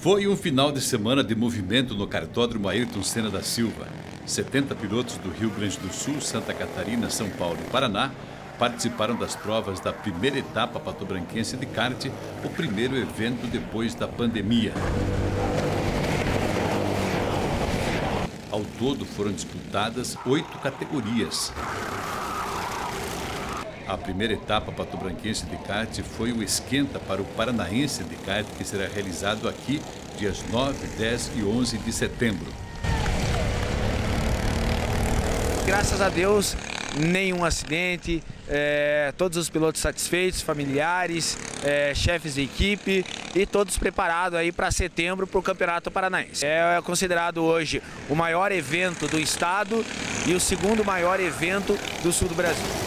Foi um final de semana de movimento no Cartódromo Ayrton Senna da Silva. 70 pilotos do Rio Grande do Sul, Santa Catarina, São Paulo e Paraná participaram das provas da primeira etapa patobranquense de kart, o primeiro evento depois da pandemia. Ao todo foram disputadas 8 categorias. A primeira etapa patobranquense de kart foi o esquenta para o Paranaense de kart, que será realizado aqui dias 9, 10 e 11 de setembro. Graças a Deus, nenhum acidente, todos os pilotos satisfeitos, familiares, chefes de equipe e todos preparados aí para setembro para o Campeonato Paranaense. É considerado hoje o maior evento do estado e o segundo maior evento do sul do Brasil.